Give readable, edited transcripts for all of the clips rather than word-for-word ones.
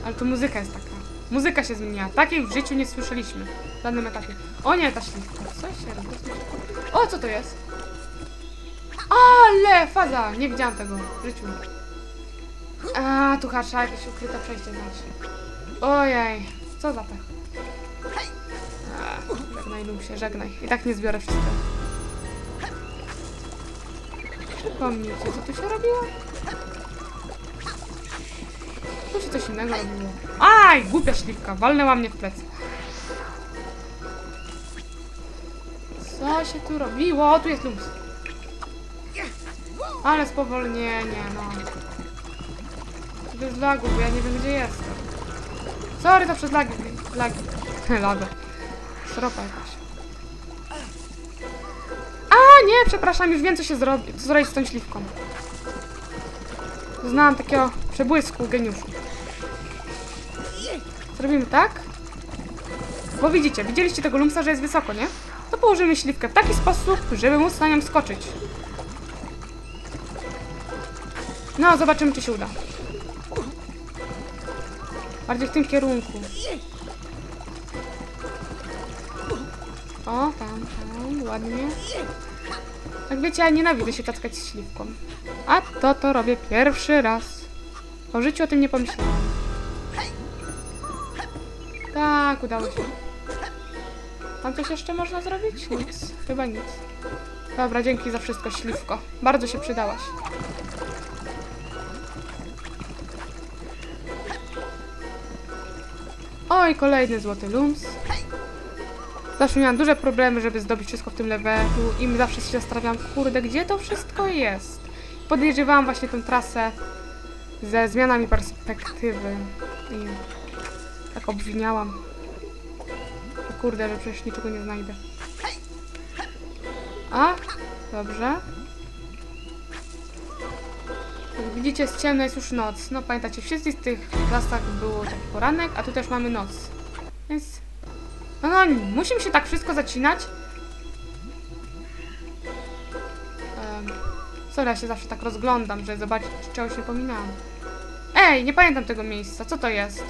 Ale tu muzyka jest taka. Muzyka się zmieniła. Takiej w życiu nie słyszeliśmy. W danym etapie. O nie, ta śliwka. Co się robi? O, co to jest? Ale faza! Nie widziałam tego w życiu. A, tu hasza, jakieś ukryte przejście znaczy. Ojej, co za pech. Żegnaj, Lumsie, żegnaj. I tak nie zbiorę wszystkiego. Przypomnijcie, co tu się robiło? Tu się coś innego robiło. Aj, głupia śliwka, walnęła mnie w plecy. Co się tu robiło? O, tu jest Lums. Ale spowolnienie, no. Bez lagów, bo ja nie wiem, gdzie jestem. Sorry, to przez lagi. Laga. Sropa jakaś. A, nie, przepraszam, już wiem, co zrobić z tą śliwką. Znałam takiego przebłysku geniuszu. Zrobimy tak? Bo widzieliście tego Lumsa, że jest wysoko, nie? To położymy śliwkę w taki sposób, żeby móc na nią skoczyć. No, zobaczymy, czy się uda. Bardziej w tym kierunku. O, tam, ładnie. Jak wiecie, ja nienawidzę się tackać z śliwką. A to robię pierwszy raz. O życiu o tym nie pomyślałam. Tak, udało się. Tam coś jeszcze można zrobić? Nic. Chyba nic. Dobra, dzięki za wszystko, śliwko. Bardzo się przydałaś. Oj, kolejny złoty Lums. Zawsze miałam duże problemy, żeby zdobyć wszystko w tym levelu i zawsze się zastanawiałam, kurde, gdzie to wszystko jest? Podejrzewałam właśnie tę trasę ze zmianami perspektywy i tak obwiniałam. Że kurde, że przecież niczego nie znajdę. A, dobrze. Jak widzicie, jest ciemno, jest już noc. No pamiętacie, w wszystkich tych klasach było taki poranek, a tu też mamy noc. Więc... No, musimy się tak wszystko zacinać. Sorry, ja się zawsze tak rozglądam, żeby zobaczyć, czy czegoś nie pominęłam. Ej, nie pamiętam tego miejsca. Co to jest?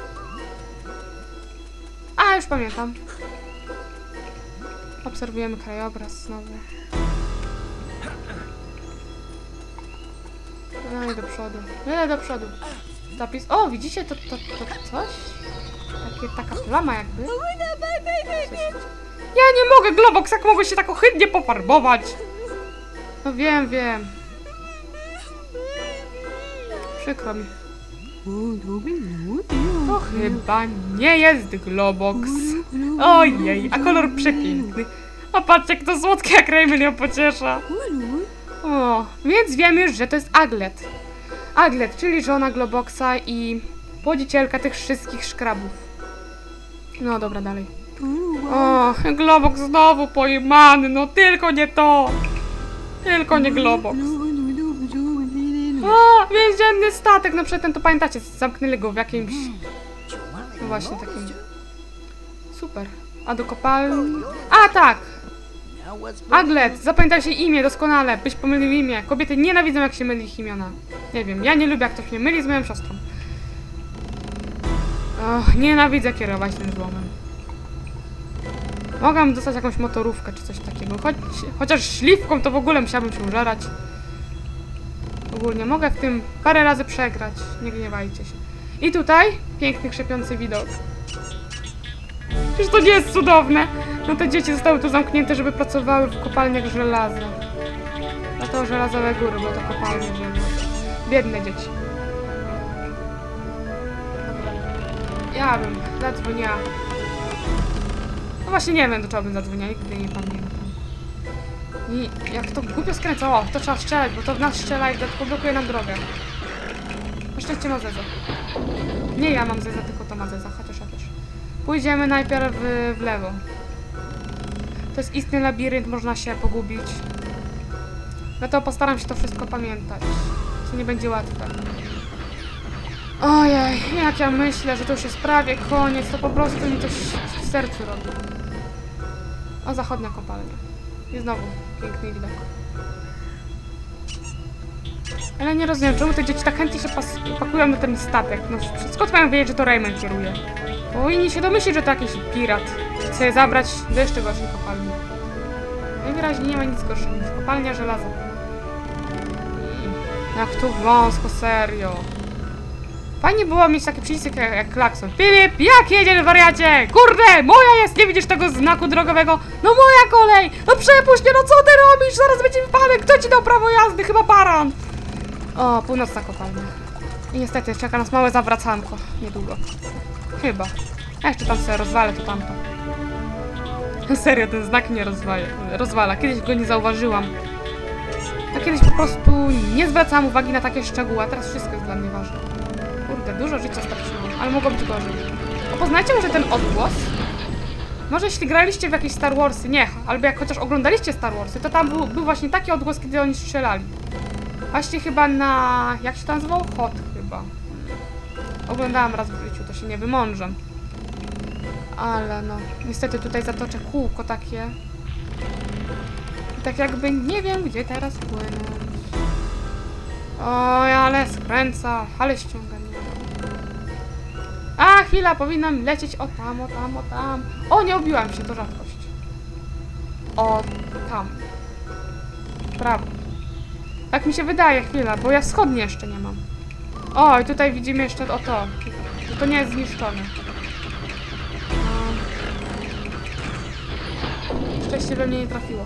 A, już pamiętam. Obserwujemy krajobraz znowu. No i do przodu. Do przodu. Zapis. O, widzicie to coś? Taka plama jakby. Ja nie mogę, Globox, jak mogę się tak ohydnie pofarbować? No wiem. Przykro mi. To chyba nie jest Globox. Ojej, a kolor przepiękny. A patrzcie, jak to słodkie, jak Raymond ją pociesza. O, więc wiemy już, że to jest Aglet. Aglet, czyli żona Globoxa i płodzicielka tych wszystkich szkrabów. No dobra, dalej. O, Globox znowu pojmany, no tylko nie to. Tylko nie Globox. O, więzienny statek, no przedtem to pamiętacie, zamknęli go w jakimś... No właśnie, takim... Super. A do kopalni... A, tak! Aglet, zapamiętajcie imię doskonale, byś pomylił imię. Kobiety nienawidzą, jak się myli ich imiona. Nie wiem, ja nie lubię, jak ktoś mnie myli z moją siostrą. Och, nienawidzę kierować tym złomem. Mogłam dostać jakąś motorówkę czy coś takiego. Chociaż śliwką to w ogóle musiałabym się użerać. Ogólnie mogę w tym parę razy przegrać. Nie gniewajcie się. I tutaj piękny, krzepiący widok. Przecież to nie jest cudowne. No te dzieci zostały tu zamknięte, żeby pracowały w kopalniach żelaza. No to żelazowe góry, bo to kopalnie żelaza. Biedne dzieci. Ja bym zadzwoniła. No właśnie nie wiem, do czego bym zadzwoniła, nigdy nie pamiętam. I jak to głupio skręcało, to trzeba strzelać, bo to w nas strzela i dodatkowo blokuje nam drogę. Na szczęście ma Zeza. Nie ja mam Zeza, tylko to ma Zeza, chociaż. Pójdziemy najpierw w lewo. To jest istny labirynt, można się pogubić. Dlatego postaram się to wszystko pamiętać. Co nie będzie łatwe. Ojej, jak ja myślę, że to już jest prawie koniec, to po prostu mi coś w sercu robi. O, zachodnia kopalnia. I znowu piękny widok. Ale nie rozumiem, czemu te dzieci tak chętnie się pakują na ten statek. No skąd mają wiedzieć, że to Raymond kieruje? Powinni się domyślić, że to jakiś pirat. Chce je zabrać do jeszcze gorszej kopalni. Najwyraźniej nie ma nic gorszego niż kopalnia żelaza. Jak tu wąsko, serio. Fajnie było mieć taki przycisk jak klakson. Filip, jak jedziesz, wariacie? Kurde, moja jest, nie widzisz tego znaku drogowego? No moja kolej! No przepuść mnie, no co ty robisz? Zaraz będzie wypadek, kto ci dał prawo jazdy? Chyba baran. O, północna kopalnia. I niestety czeka nas małe zawracanko. Niedługo. Chyba. Ja jeszcze tam sobie rozwalę to tamto. Serio, ten znak mnie rozwala. Kiedyś go nie zauważyłam. A kiedyś po prostu nie zwracałam uwagi na takie szczegóły, a teraz wszystko jest dla mnie ważne. Kurde, dużo życia straciłam, ale mogło być gorzej. A poznajcie może ten odgłos? Może jeśli graliście w jakieś Star Warsy, nie, albo jak chociaż oglądaliście Star Warsy, to tam był właśnie taki odgłos, kiedy oni strzelali. Właśnie chyba na... jak się to nazywało? Hot chyba. Oglądałam raz w życiu, to się nie wymądrzam. Ale no, niestety tutaj zatoczę kółko takie. I tak jakby nie wiem, gdzie teraz płynąć. Oj, ale skręca, ale ściąga mnie. A, chwila, powinnam lecieć o tam, o tam, o tam. O, nie obiłam się, to rzadkość. O, tam. Prawo. Tak mi się wydaje, chwila, bo ja wschodnie jeszcze nie mam. O, i tutaj widzimy jeszcze o to. To nie jest zniszczone. Szczęście we mnie nie trafiło.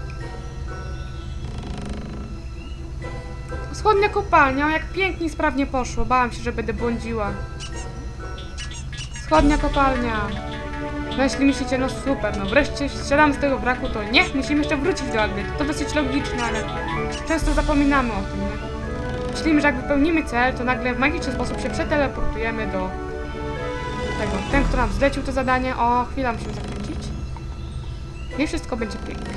Wschodnia kopalnia, jak pięknie i sprawnie poszło. Bałam się, że będę błądziła. Wschodnia kopalnia. No jeśli myślicie, no super, no wreszcie siadam z tego wraku, to nie, musimy jeszcze wrócić do Agry. To dosyć logiczne, ale często zapominamy o tym, nie? Myślimy, że jak wypełnimy cel, to nagle w magiczny sposób się przeteleportujemy do tego. Ten, kto nam zlecił to zadanie, o, chwila, musimy zakręcić. I wszystko będzie pięknie.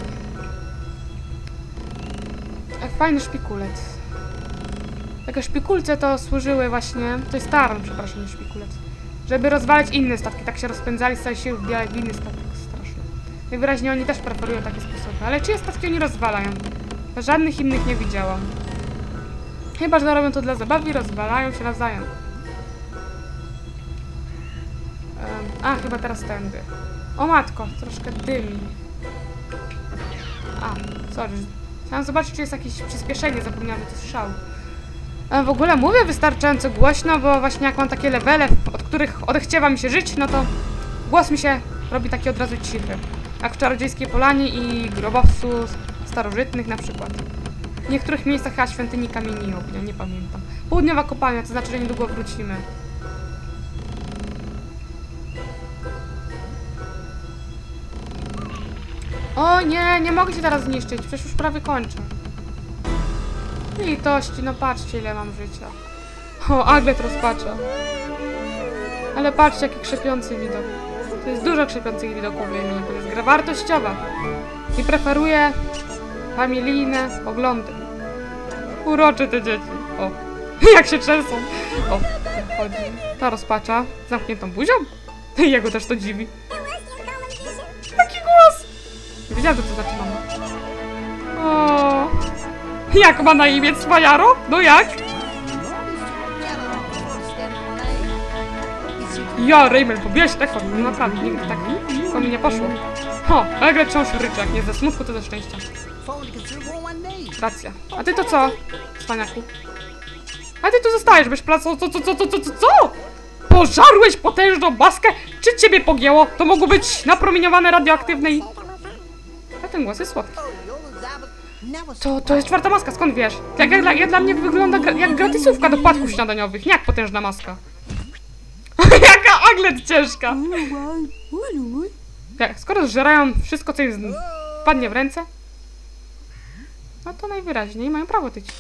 Jak fajny szpikulec. Takie szpikulce to służyły właśnie, to jest taran, przepraszam, nie szpikulec. Żeby rozwalać inne statki, tak się rozpędzali, stali się wbijać w inny statek, straszne. Najwyraźniej oni też preferują takie sposoby, ale czyje statki oni rozwalają? Żadnych innych nie widziałam. Chyba, że robią to dla zabawy i rozwalają się nawzajem. A, chyba teraz tędy. O matko, troszkę dymi. A, sorry. Chciałam zobaczyć, czy jest jakieś przyspieszenie, zapomniałam, to strzał. W ogóle mówię wystarczająco głośno, bo właśnie jak mam takie levele, od których odechciewa mi się żyć, no to głos mi się robi taki od razu cichy. Jak w Czarodziejskiej Polanie i grobowcu starożytnych na przykład. W niektórych miejscach chyba świątyni kamieni ognia, nie pamiętam. Południowa kopalnia, to znaczy, że niedługo wrócimy. O nie, nie mogę się teraz zniszczyć, przecież już prawie kończę. Litości, no patrzcie, ile mam życia. O, Aglet rozpacza. Ale patrzcie, jaki krzepiący widok. To jest dużo krzepiących widoków w Wiedźminie, to jest gra wartościowa. I preferuję familijne poglądy. Urocze te dzieci. O, jak się trzęsą. O, chodzi. Ta rozpacza. Zamkniętą buzią? Jego też to dziwi. Jaki głos! Wiedziałam, że to znaczy mama. O, jak ma na imię Cwajaro? No jak? Ja, Raymond, pobiłeś rekord. No naprawdę, nigdy tak to mi nie poszło. O, Aglet wciąż ryczy, jak nie ze smutku, to ze szczęścia. Racja. A ty to co, cwaniaku? A ty tu zostajesz bez pracy. Co? Pożarłeś potężną maskę? Czy ciebie pogięło? To mogło być napromieniowane radioaktywne i... A ten głos jest słodki. To jest czwarta maska, skąd wiesz? Jak dla mnie wygląda jak gratisówka do płatków śniadaniowych, nie jak potężna maska. Jaka Aglet ciężka! Skoro zżerają wszystko, co im wpadnie w ręce, no to najwyraźniej mają prawo tyć.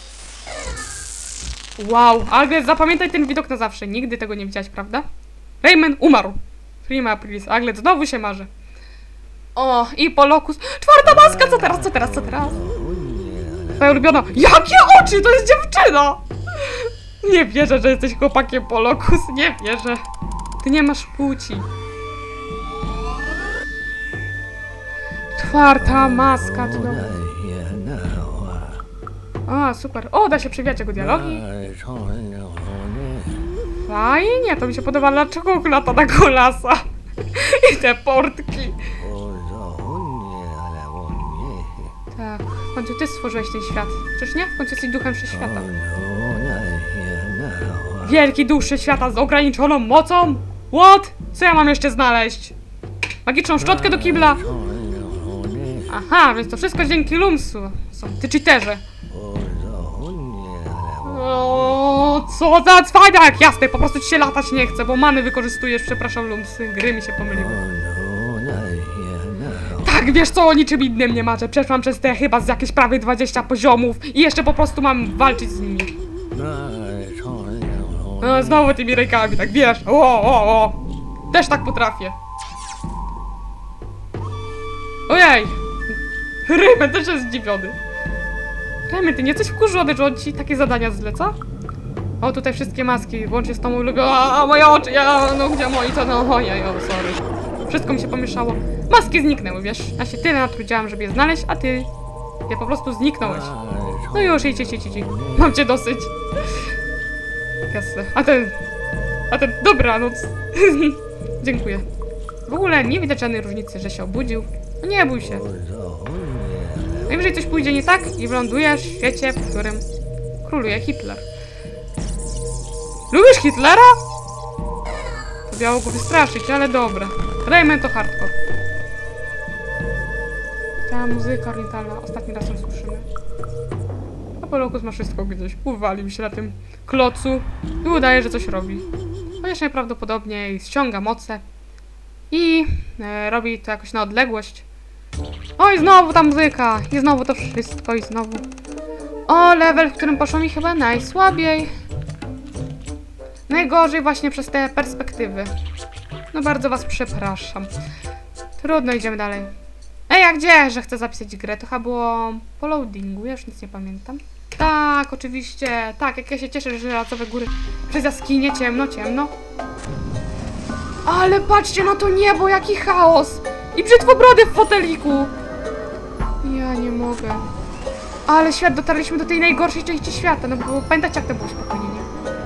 Wow, Aglet, zapamiętaj ten widok na zawsze. Nigdy tego nie widziałaś, prawda? Raymond umarł. Prima aprilis. Aglet znowu się marzy. O, i Polokus. Czwarta maska! Co teraz? Twoja ulubiona. Jakie oczy! To jest dziewczyna! Nie wierzę, że jesteś chłopakiem, Polokus. Nie wierzę. Ty nie masz płci. Czwarta maska. O, super. O, da się przewijać jego dialogi. Fajnie, to mi się podoba. Dlaczego lata na kolasa? I te portki. Tak, w końcu ty stworzyłeś ten świat. Czyż nie? W końcu jesteś duchem wszechświata. Wielki duch świata z ograniczoną mocą? What? Co ja mam jeszcze znaleźć? Magiczną szczotkę do kibla? Aha, więc to wszystko dzięki Lumsu. Są ty cheaterzy. O, co za cwaniak! Jasne, po prostu ci się latać nie chce, bo many wykorzystujesz, przepraszam Lumsy. Gry mi się pomyliły. Tak, wiesz co, o niczym innym nie marzę. Przeszłam przez te chyba z jakieś prawie 20 poziomów i jeszcze po prostu mam walczyć z nimi. No, znowu tymi rękami, tak wiesz. O. Też tak potrafię. Ojej! Rymen też jest zdziwiony. Rymen, ty nie jesteś wkurzony, że on ci takie zadania zleca? O, tutaj wszystkie maski, włącznie z tą ulogą. A moje oczy, no gdzie moi, to no, ojej, sorry. Wszystko mi się pomieszało. Maski zniknęły, wiesz? Ja się tyle natrudziłam, żeby je znaleźć, a ty po prostu zniknąłeś. No już, idź. Mam cię dosyć. Jasne. A ten, dobranoc. Dziękuję. W ogóle nie widać żadnej różnicy, że się obudził. No nie bój się. Najwyżej coś pójdzie nie tak i wylądujesz w świecie, w którym króluje Hitler. Lubisz Hitlera? To miało go wystraszyć, ale dobra. Rayman to hardcore. Ta muzyka orientalna, ostatni raz ją słyszymy. A Polokus ma wszystko gdzieś. Uwalił się na tym klocu i udaje, że coś robi. Chociaż najprawdopodobniej ściąga moce i robi to jakoś na odległość. Oj, znowu ta muzyka! I znowu to wszystko, i znowu. O, level, w którym poszło mi chyba najsłabiej. Najgorzej właśnie przez te perspektywy. No bardzo was przepraszam. Trudno, idziemy dalej. Ej, a gdzie? Że chcę zapisać grę? To chyba było po loadingu, ja już nic nie pamiętam. Tak, oczywiście. Tak, jak ja się cieszę, że żelazowe góry przez jaskinie ciemno. Ale patrzcie na to niebo, jaki chaos! I brzytwobrody w foteliku! Ja nie mogę. Ale świat, dotarliśmy do tej najgorszej części świata, no bo pamiętacie, jak to było spokojnie, nie?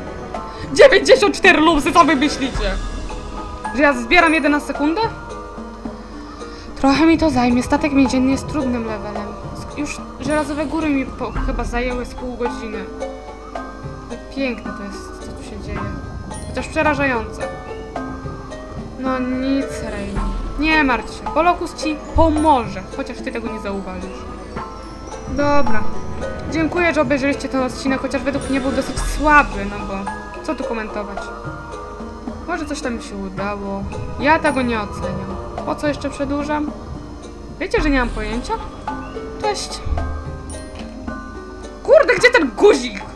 94 lumsy, co wy myślicie? Że ja zbieram 1 na sekundę? Trochę mi to zajmie, statek więzienny jest trudnym levelem. Już żelazowe góry mi chyba zajęły z pół godziny. Piękne to jest, co tu się dzieje. Chociaż przerażające. No nic, Rayman. Nie martw się, Polokus ci pomoże, chociaż ty tego nie zauważysz. Dobra. Dziękuję, że obejrzeliście ten odcinek, chociaż według mnie był dosyć słaby, no bo co tu komentować? Może coś tam mi się udało. Ja tego nie oceniam. Po co jeszcze przedłużam? Wiecie, że nie mam pojęcia? Cześć. Kurde, gdzie ten guzik?